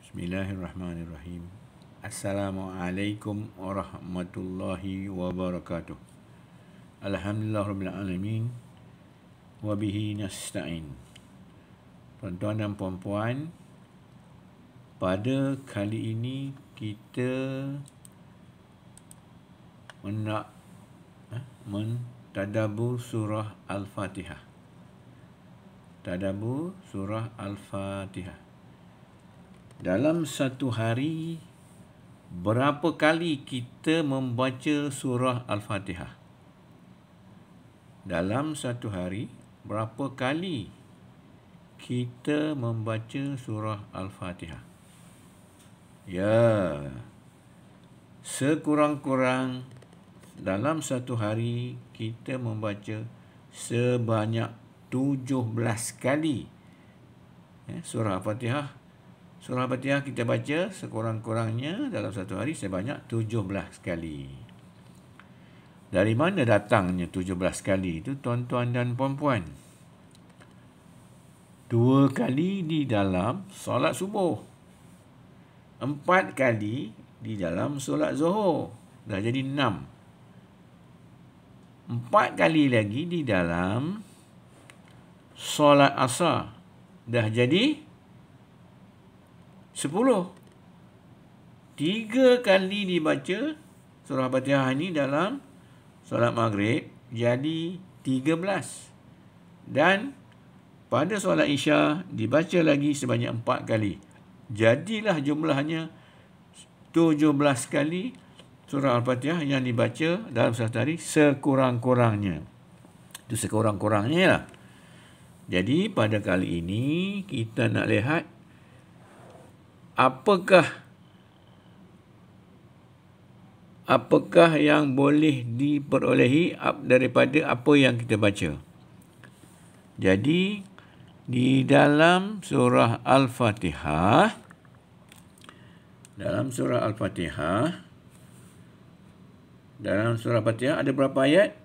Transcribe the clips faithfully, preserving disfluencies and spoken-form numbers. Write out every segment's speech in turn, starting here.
Bismillahirrahmanirrahim. Assalamualaikum warahmatullahi wabarakatuh. Alhamdulillah alamin. Wa bihi nasta'in. Tuan-tuan dan puan-puan, pada kali ini kita nak eh, mentadabbur surah Al-Fatihah. Tadabbur surah Al-Fatihah. Dalam satu hari, berapa kali kita membaca surah Al-Fatihah? Dalam satu hari, berapa kali kita membaca surah Al-Fatihah? Ya, sekurang-kurang dalam satu hari kita membaca sebanyak tujuh belas kali ya, surah Al-Fatihah. Surah Al-Fatihah kita baca sekurang-kurangnya dalam satu hari sebanyak tujuh belas kali. Dari mana datangnya tujuh belas kali itu, tuan-tuan dan puan-puan? Dua kali di dalam solat subuh. Empat kali di dalam solat zuhur. Dah jadi enam. Empat kali lagi di dalam solat asar. Dah jadi sepuluh. Tiga kali dibaca surah Al-Fatihah ini dalam solat maghrib, jadi tiga belas. Dan pada solat isya dibaca lagi sebanyak empat kali. Jadilah jumlahnya tujuh belas kali surah Al-Fatihah yang dibaca dalam satu hari sekurang-kurangnya. Itu sekurang-kurangnya lah. Jadi pada kali ini kita nak lihat apakah apakah yang boleh diperolehi daripada apa yang kita baca. Jadi di dalam surah Al-Fatihah dalam surah Al-Fatihah dalam surah Al-Fatihah ada berapa ayat?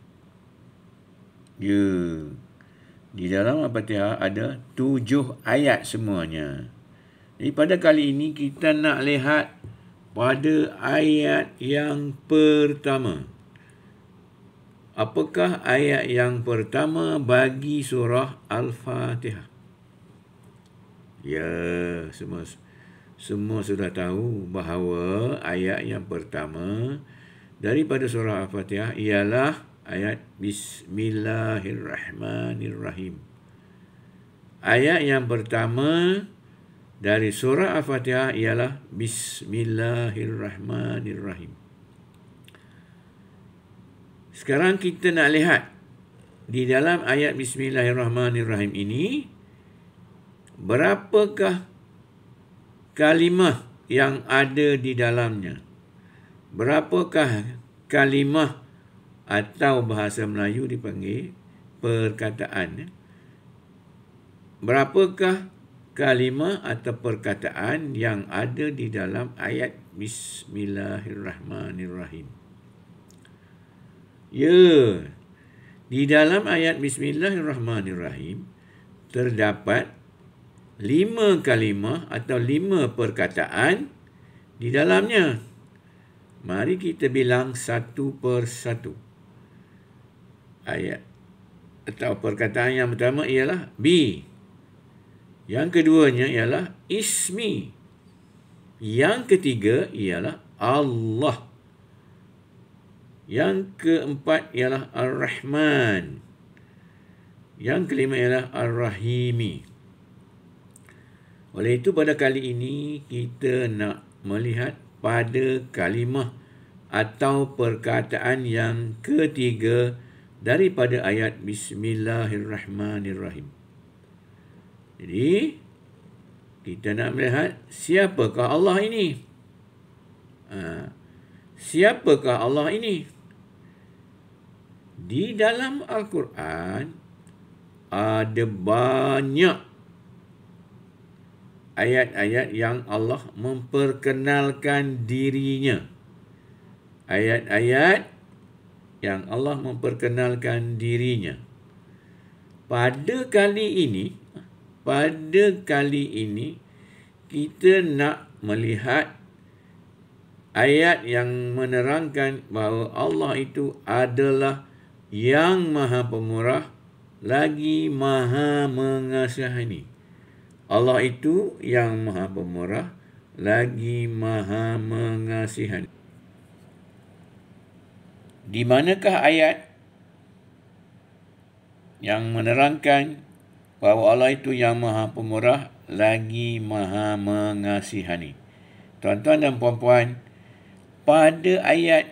Ya. Di dalam Al-Fatihah ada tujuh ayat semuanya. Jadi pada kali ini kita nak lihat pada ayat yang pertama. Apakah ayat yang pertama bagi surah Al-Fatihah? Ya, semua semua sudah tahu bahawa ayat yang pertama daripada surah Al-Fatihah ialah ayat Bismillahirrahmanirrahim. Ayat yang pertama dari surah Al-Fatihah ialah Bismillahirrahmanirrahim. Sekarang kita nak lihat di dalam ayat Bismillahirrahmanirrahim ini berapakah kalimah yang ada di dalamnya. Berapakah kalimah atau bahasa Melayu dipanggil perkataan. Berapakah kalimah atau perkataan yang ada di dalam ayat Bismillahirrahmanirrahim. Ya, di dalam ayat Bismillahirrahmanirrahim terdapat lima kalimah atau lima perkataan di dalamnya. Mari kita bilang satu persatu. Ayat atau perkataan yang pertama ialah bi. Yang keduanya ialah ismi. Yang ketiga ialah Allah. Yang keempat ialah Ar-Rahman. Yang kelima ialah Ar-Rahimi. Oleh itu pada kali ini kita nak melihat pada kalimah atau perkataan yang ketiga daripada ayat Bismillahirrahmanirrahim. Jadi, kita nak melihat siapakah Allah ini? Ha, siapakah Allah ini? Di dalam Al-Quran, ada banyak ayat-ayat yang Allah memperkenalkan dirinya. Ayat-ayat yang Allah memperkenalkan dirinya. Pada kali ini, pada kali ini kita nak melihat ayat yang menerangkan bahawa Allah itu adalah yang Maha Pemurah lagi Maha Mengasihani. Allah itu yang Maha Pemurah lagi Maha Mengasihani. Di manakah ayat yang menerangkan bahawa Allah itu yang Maha Pemurah lagi Maha Mengasihani? Tuan-tuan dan puan-puan, pada ayat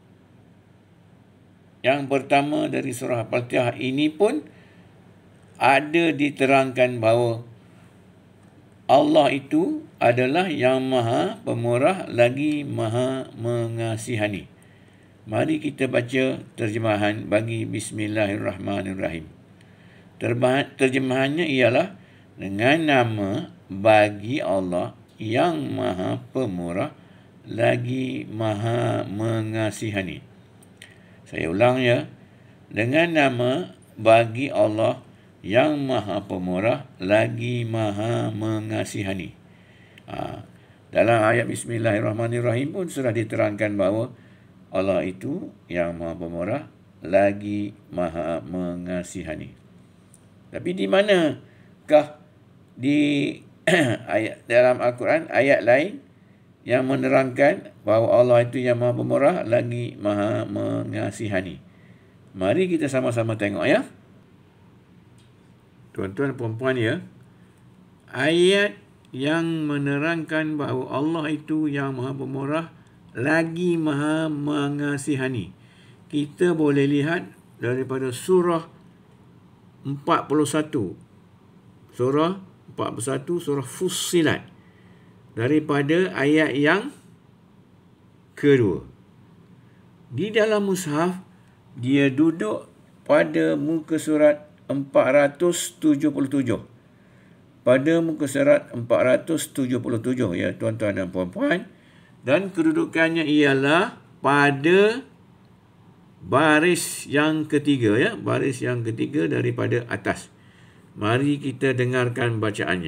yang pertama dari surah Al-Fatihah ini pun ada diterangkan bahawa Allah itu adalah yang Maha Pemurah lagi Maha Mengasihani. Mari kita baca terjemahan bagi Bismillahirrahmanirrahim. Terjemahannya ialah dengan nama bagi Allah yang Maha Pemurah lagi Maha Mengasihani. Saya ulang ya. Dengan nama bagi Allah yang Maha Pemurah lagi Maha Mengasihani. Ha, dalam ayat Bismillahirrahmanirrahim pun sudah diterangkan bahawa Allah itu yang Maha Pemurah lagi Maha Mengasihani. Tapi di manakah di ayat dalam Al-Quran ayat lain yang menerangkan bahawa Allah itu yang Maha Pemurah lagi Maha Mengasihani? Mari kita sama-sama tengok ya. Tuan-tuan puan-puan ya, ayat yang menerangkan bahawa Allah itu yang Maha Pemurah lagi Maha Mengasihani, kita boleh lihat daripada surah empat puluh satu. Surah empat puluh satu, surah Fussilat. Daripada ayat yang kedua. Di dalam mushaf, dia duduk pada muka surat empat ratus tujuh puluh tujuh. Pada muka surat empat ratus tujuh puluh tujuh ya tuan-tuan dan puan-puan. Dan kedudukannya ialah pada baris yang ketiga ya, baris yang ketiga daripada atas. Mari kita dengarkan bacaannya.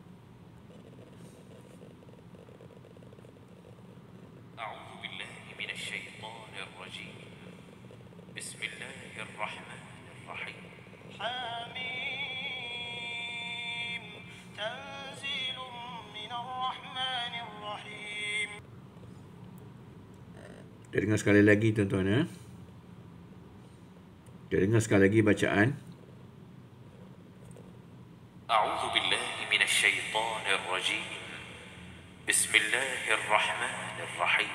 Kita dengar sekali lagi tuan-tuan ya. Kita dengar sekali lagi bacaan. A'udzu billahi minasyaitonir rajim. Bismillahirrahmanirrahim.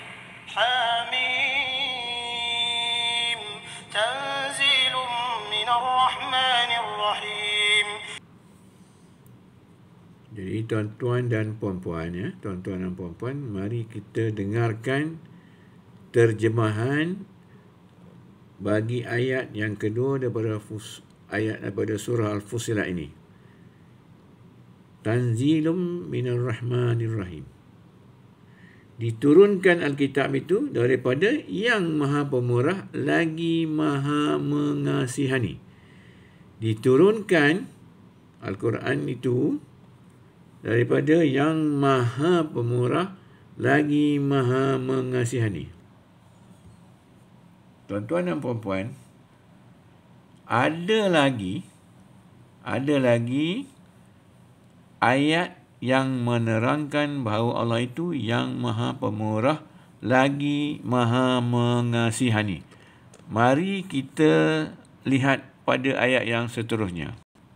Hamim. Tanzilun minar rahmanir rahim. Jadi tuan-tuan dan puan-puan ya, tuan-tuan dan puan-puan, mari kita dengarkan terjemahan bagi ayat yang kedua daripada fus, ayat daripada surah Al-Fussilat ini. Tanzilum minar rahmanir rahim. Diturunkan Alkitab itu daripada yang Maha Pemurah lagi Maha Mengasihani. Diturunkan Al-Quran itu daripada yang Maha Pemurah lagi Maha Mengasihani. Tuan-tuan dan puan-puan, ada lagi ada lagi ayat yang menerangkan bahawa Allah itu yang Maha Pemurah lagi Maha Mengasihani. Mari kita lihat pada ayat yang seterusnya.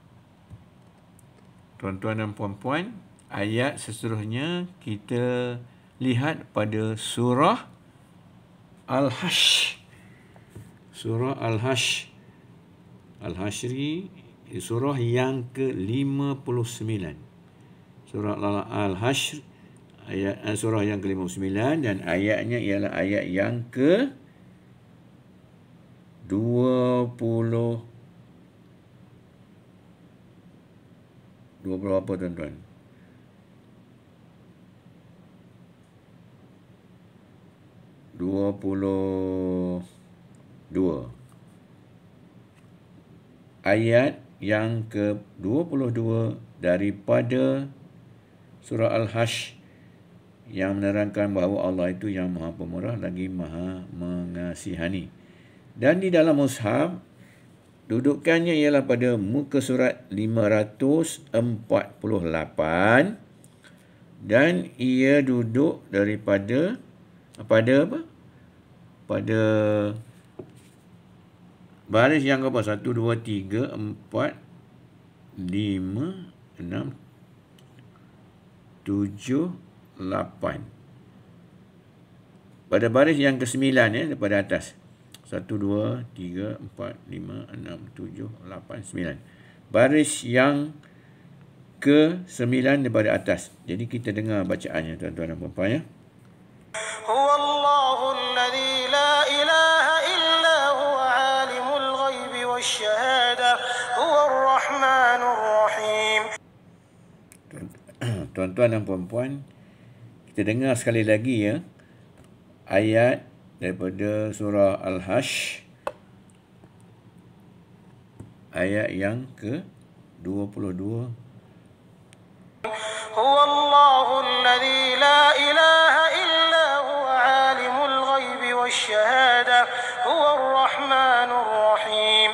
Tuan-tuan dan puan-puan, ayat seterusnya kita lihat pada surah Al-Hashr. Surah Al-Hashr. Al-Hashri, surah yang ke lima puluh sembilan. Surah Al-Hashr, ayat surah yang ke lima puluh sembilan dan ayatnya ialah ayat yang ke dua puluh. dua puluh apa tuan-tuan? dua puluh dua. Ayat yang ke dua puluh dua daripada surah Al-Hash yang menerangkan bahawa Allah itu yang Maha Pemurah lagi Maha Mengasihani. Dan di dalam mushaf, dudukannya ialah pada muka surat lima ratus empat puluh lapan dan ia duduk daripada pada apa? Pada baris yang apa? satu, dua, tiga, empat, lima, enam, tujuh, lapan. Pada baris yang kesembilan ya, daripada atas. satu, dua, tiga, empat, lima, enam, tujuh, lapan, sembilan. Baris yang ke sembilan daripada atas. Jadi kita dengar bacaannya tuan-tuan dan puan-puan ya. Huwallahu alladhi la ilaha illa huwa alimul ghaibi wasyahadah huwar rahmanur rahim. Tuan-tuan dan puan-puan, kita dengar sekali lagi ya ayat daripada surah Al-Hash ayat yang ke dua puluh dua. Huwallahu alladhi la ilaha illa huwa alimul ghaibi wasyahadah huwar rahmanur rahim.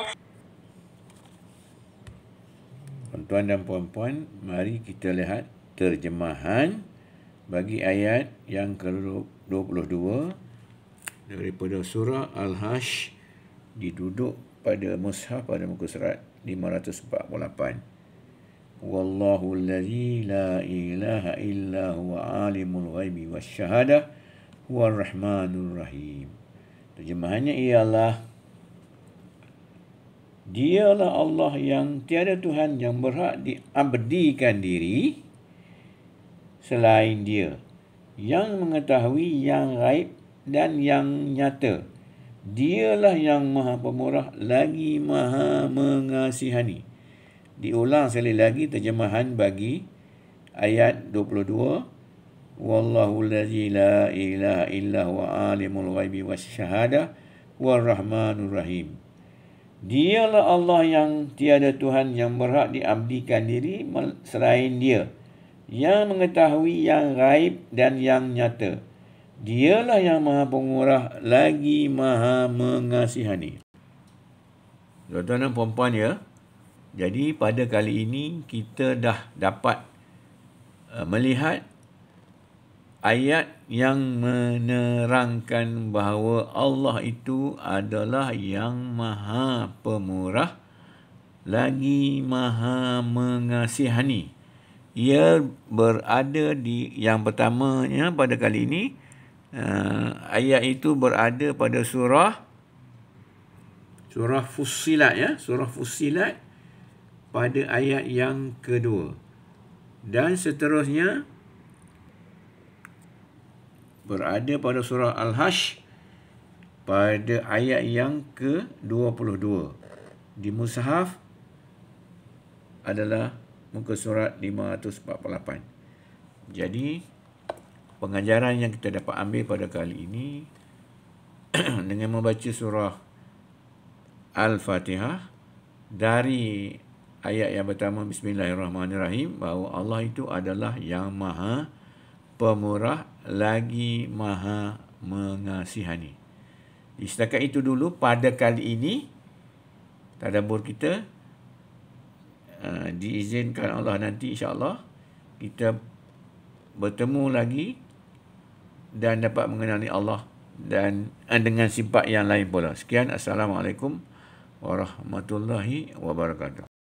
Tuan-tuan dan puan-puan, mari kita lihat terjemahan bagi ayat yang ke dua puluh dua daripada surah Al-Hash, diduduk pada mushaf pada muka surat lima ratus empat puluh lapan. Wallahu allazi la ilaha illa huwa alimul ghaibi wasyahadah huwar rahmanur rahim. Terjemahannya ialah, Dialah Allah yang tiada Tuhan yang berhak diabdikan diri selain Dia, yang mengetahui yang gaib dan yang nyata. Dialah yang Maha Pemurah lagi Maha Mengasihani. Diulang sekali lagi terjemahan bagi ayat dua puluh dua. Wallahu allazi la ilaha illa huwa alimul ghaibi wasyahadah huwar rahmanur rahim. Dialah Allah yang tiada Tuhan yang berhak diabdikan diri selain Dia, yang mengetahui yang gaib dan yang nyata. Dialah yang Maha Pemurah lagi Maha Mengasihani. Tuan-tuan dan puan-puan ya, jadi pada kali ini kita dah dapat uh, melihat ayat yang menerangkan bahawa Allah itu adalah yang Maha Pemurah lagi Maha Mengasihani. Ia berada di yang pertamanya pada kali ini, uh, ayat itu berada pada surah surah Fussilat ya, surah Fussilat pada ayat yang kedua. Dan seterusnya berada pada surah Al-Hash pada ayat yang ke dua puluh dua. Di mushaf adalah muka surat lima ratus empat puluh lapan. Jadi pengajaran yang kita dapat ambil pada kali ini dengan membaca surah Al-Fatihah dari ayat yang pertama Bismillahirrahmanirrahim, bahawa Allah itu adalah yang Maha Pemurah lagi Maha Mengasihani. Setakat itu dulu pada kali ini tadabbur kita. Uh, diizinkan Allah nanti insya-Allah kita bertemu lagi dan dapat mengenali Allah dan uh, dengan sifat yang lain pula. Sekian, Assalamualaikum warahmatullahi wabarakatuh.